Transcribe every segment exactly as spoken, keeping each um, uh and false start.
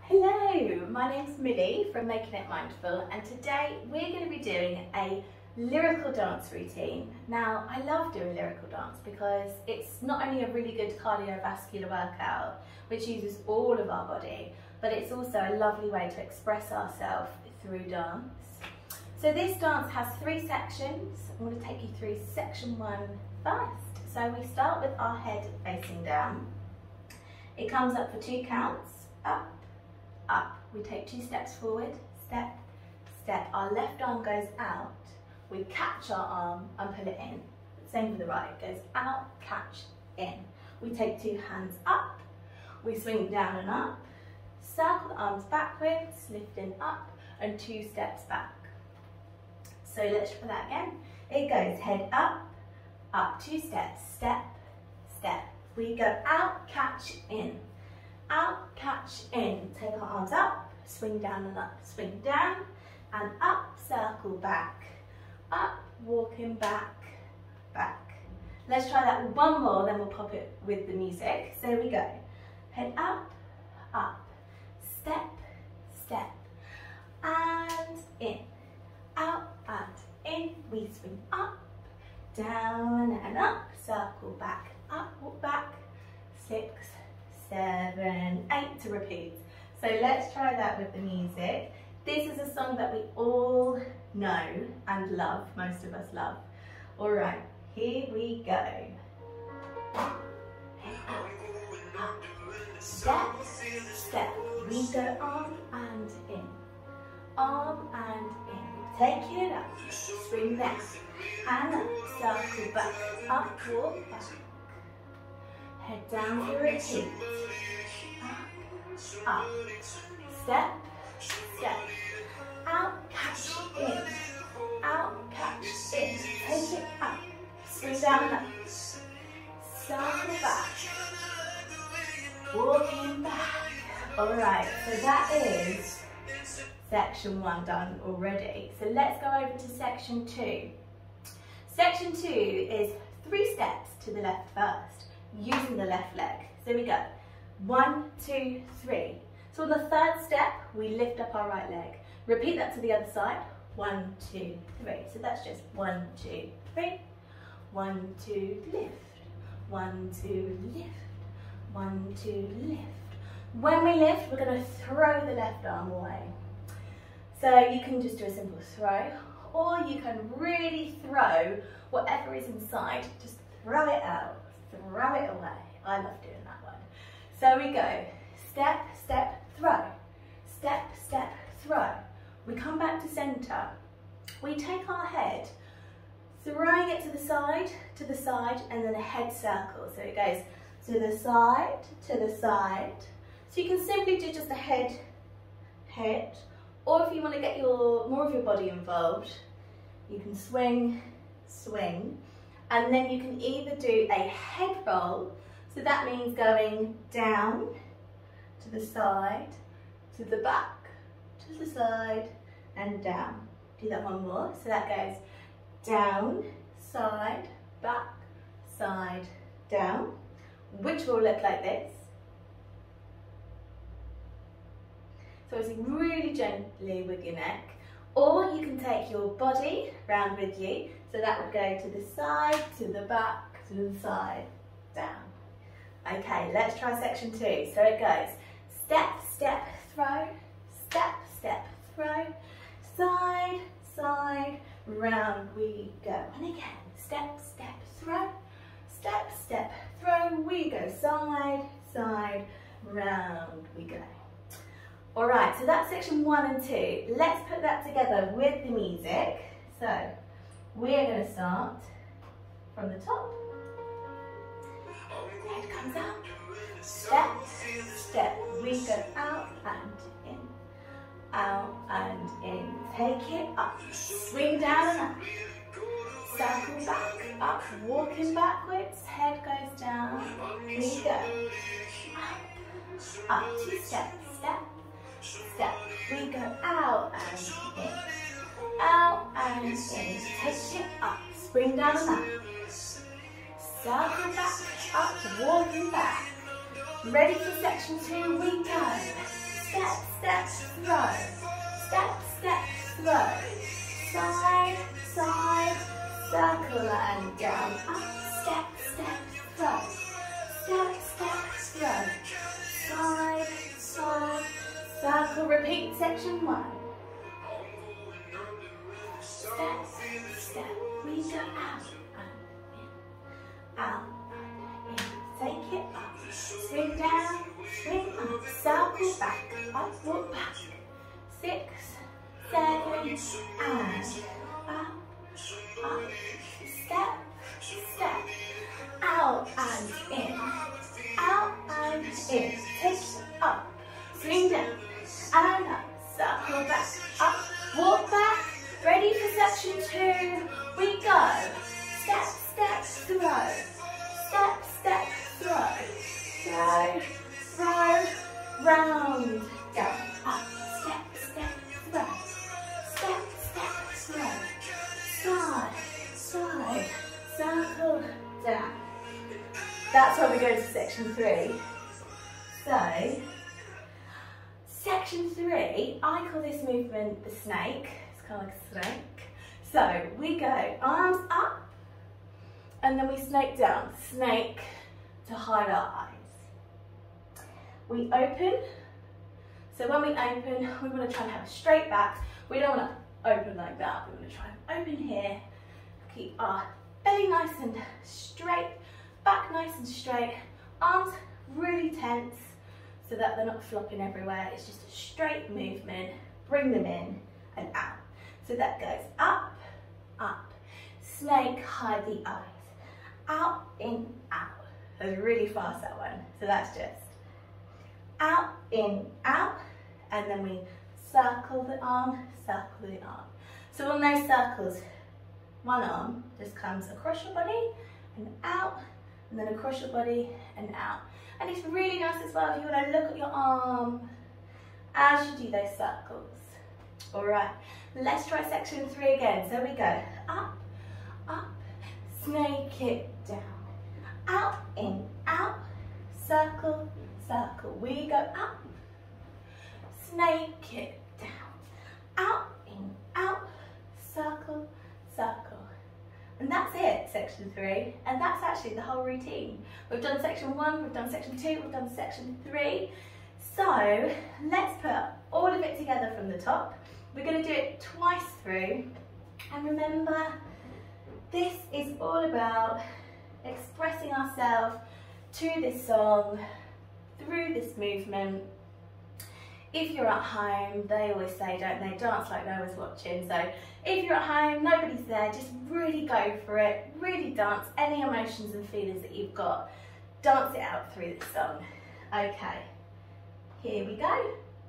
Hello, my name's Millie from Making It Mindful, and today we're going to be doing a lyrical dance routine. Now, I love doing lyrical dance because it's not only a really good cardiovascular workout, which uses all of our body, but it's also a lovely way to express ourselves through dance. So this dance has three sections. I'm going to take you through section one first. So we start with our head facing down. It comes up for two counts, up, up. We take two steps forward, step, step. Our left arm goes out. We catch our arm and pull it in. Same for the right, it goes out, catch, in. We take two hands up, we swing down and up, circle the arms backwards, lifting up, and two steps back. So let's try that again. It goes head up, up, two steps, step, step. We go out, catch, in. Out, catch, in. Take our arms up, swing down and up, swing down, and up, circle back. Up, walking back, back. Let's try that one more, then we'll pop it with the music. So we go. Head up, up, step, step, and in. Out and in. We swing up, down and up, circle back, up, walk back, six, seven, eight to repeat. So let's try that with the music. This is a song that we all know and love, most of us love. All right, here we go. Step, step, we go arm and in, arm and in. Take it up, swing down and up, circle back, up, walk back. Head down to repeat. Up, up, step, step, out, catch, in, out, catch, in. Take it up, swing down and up, circle back, walking back. All right, so that is section one done already. So let's go over to section two. Section two is three steps to the left first, using the left leg. So we go one, two, three. So on the third step, we lift up our right leg. Repeat that to the other side. One, two, three. So that's just one, two, three. One, two, lift. One, two, lift. One, two, lift. When we lift, we're going to throw the left arm away. So you can just do a simple throw, or you can really throw whatever is inside. Just throw it out, throw it away. I love doing that one. So we go step, step, throw, step, step, throw. We come back to center. We take our head, throwing it to the side, to the side, and then a head circle. So it goes to the side, to the side. So you can simply do just a head, head, or if you want to get your more of your body involved, you can swing, swing, and then you can either do a head roll. So that means going down, to the side, to the back, to the side, and down. Do that one more. So that goes down, side, back, side, down, which will look like this. So it's really gently with your neck, or you can take your body round with you. So that would go to the side, to the back, to the side, down. Okay, let's try section two. So it goes step, step, throw, step, step, throw, side, side, round we go. And again, step, step, throw, step, step, throw, we go side, side, round we go. All right, so that's section one and two. Let's put that together with the music. So we're going to start from the top. Head comes out. Step, step. We go out and in. Out and in. Take it up. Swing down and up. Circle back, up. Walking backwards. Head goes down. We go. Up. Up. Two steps. Step. Step. We go out and in. Out and in. Take it up. Spring down and up. Circle back, up, walking back. Ready for section two, we go. step, step, throw. Step, step, throw. Side, side, circle and down. Up, step, step, throw. Step, step, throw. Side, side, circle. Repeat section one. Step, step. We go out and in. Out and in. Take it up. Swing down, swing up. Circle back. Up, walk back. Six, seven, and up, up. Step, step. Out and in. Out and in. Take it up. Swing down and up. Circle back. Up. Walk back. Ready for section two. We go. Step, step, throw. Step, step, throw. Throw, throw, round, down, up. Step, step, throw. Step, step, throw. Side, side, circle, down. That's where we go to section three. So, section three, I call this movement the snake. It's kind of like a snake. So, we go arms up, and then we snake down. Snake to hide our eyes. We open. So when we open, we want to try and have a straight back. We don't want to open like that. We want to try and open here. Keep our belly nice and straight. Back nice and straight, arms really tense so that they're not flopping everywhere. It's just a straight movement. Bring them in and out. So that goes up, up, snake, hide the eyes, out, in, out. That was really fast, that one. So that's just out, in, out, and then we circle the arm, circle the arm. So on those circles, one arm just comes across your body and out, and then across your body and out. And it's really nice as well if you want to look at your arm as you do those circles. All right, let's try section three again. So we go up, up, snake it down, out, in, out, circle, circle. We go up, snake it down, out, in, out, circle, circle. And that's it, section three, and that's actually the whole routine. We've done section one, we've done section two, we've done section three. So let's put all of it together from the top. We're going to do it twice through, and remember, this is all about expressing ourselves to this song, through this movement. If you're at home, they always say, don't they, dance like no one's watching. So if you're at home, nobody's there, just really go for it. Really dance any emotions and feelings that you've got. Dance it out through this song. Okay, here we go.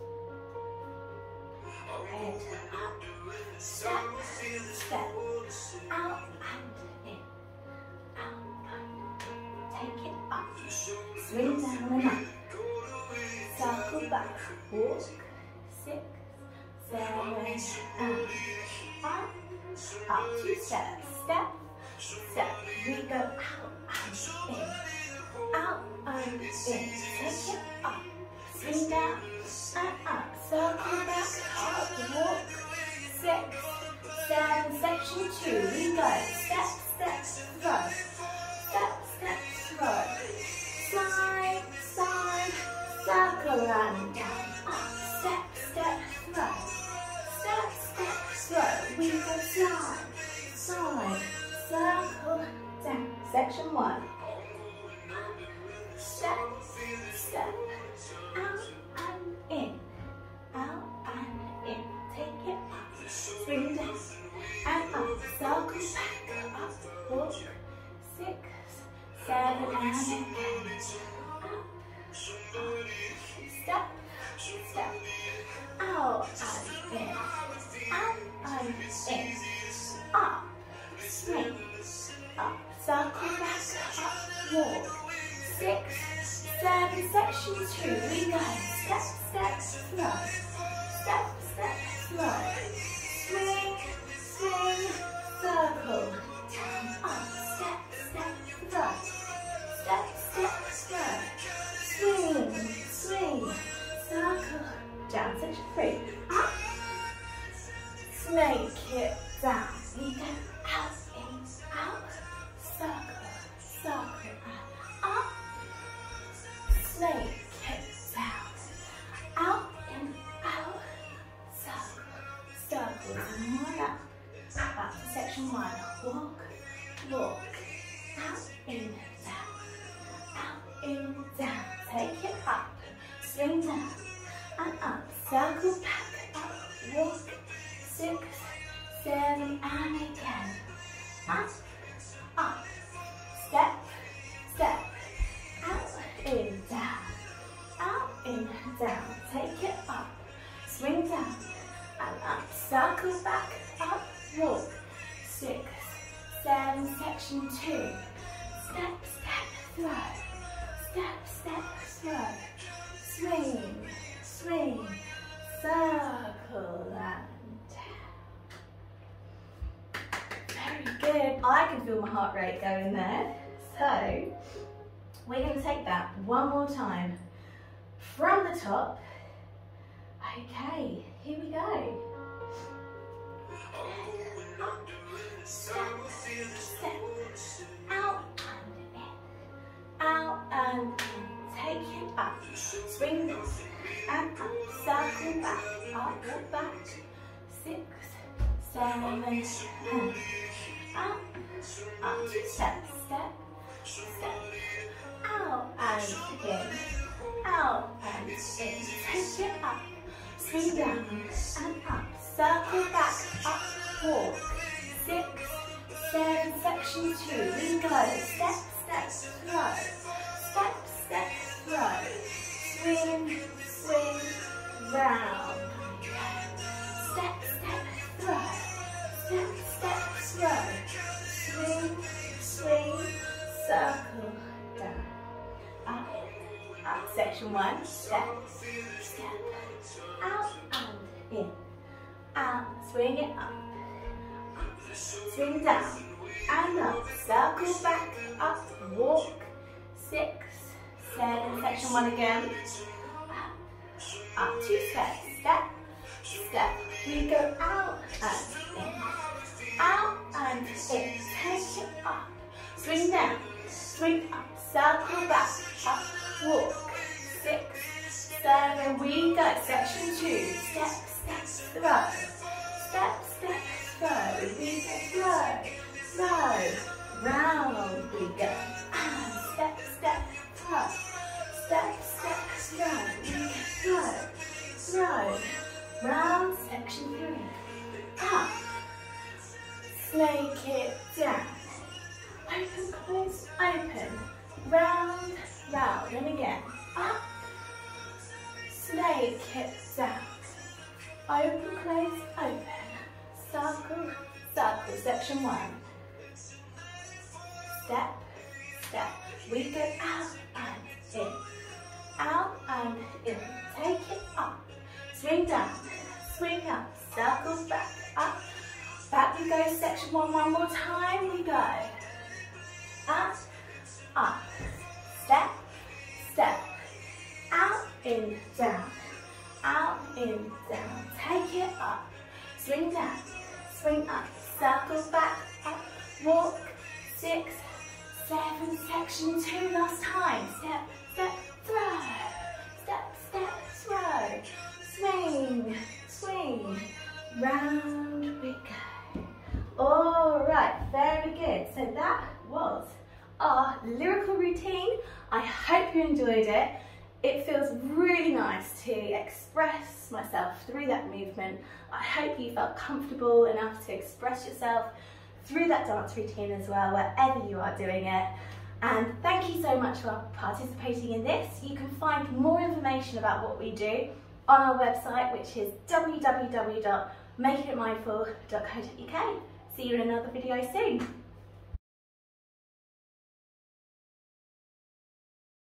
Head up, step, step, out and in, out and take it up, swing down and up. Circle back, walk, six, seven, and up, up, two steps, step, step, we go out and in, out and in, take it up, swing down and up, circle back, up, walk, six, seven, section two, we go, step, step, throw, step, step, throw, side, side, circle and down, up, step, step, throw, step, step, throw, we go slide, side, circle, down, section one, step, step, out and in, out and in, take it up, swing down and up, circle back, up, walk, six, seven and again, up, up, step, step, out and in, out and in, up, swing, up, circle back, up, walk, six, seven, section two, we go, step, step, slow, step, step, slow, swing, swing, circle, down, up, step, step, slow, step, step, slow, swing, swing, circle, swing down and up, circle back, up, walk, six, seven, and again, up, up, step, step, out, in, down, out, in, down, take it up, swing down, and up, circle back, up, walk, six, seven, section two, step, step, throw, step, step, throw, swing, swing, circle, and very good. I can feel my heart rate going there. So we're going to take that one more time from the top. Okay, here we go. Up, step, step, out and in, out and in, take it up, swing and up, circle back, up, walk back, six, seven, and up, up, step, step, step, out and in, out and in, take it up, swing down and up, circle back, up, walk, six, seven, section two, we go, step, step, throw, step, step, throw, swing, swing, round, step, step, throw, step, step, throw, swing, swing, circle, down, up, up, section one, step, step, out and in, out, swing it up, up, swing down, and up, circle back, up, walk, six, seven, section one again, up, up, two steps, step, step, we go out and in, out and in, take it up, swing down, swing up, circle back, up, walk, six, seven, we go, section two, step, step, throw, step, step, throw, we go, throw, throw, round we go, and step, step, throw, step, step, throw, we go, throw, throw, round, section three, up, snake it down, open, close, open, round, round, and again, up, snake it down, open, close, open, circle, circle, section one, step, step, we go out and in, out and in, take it up, swing down, swing up, circle back, up, back we go, section one, one more time, we go, up, up, step, step, out, in, down, out, in, down, take it up, swing down, swing up, circle back, up, walk, six, seven, section two, last time, step, step, throw, step, step, throw, swing, swing, round we go. All right, very good. So that was our lyrical routine. I hope you enjoyed it. It feels really nice to express myself through that movement. I hope you felt comfortable enough to express yourself through that dance routine as well, wherever you are doing it. And thank you so much for participating in this. You can find more information about what we do on our website, which is w w w dot making it mindful dot co dot u k. See you in another video soon.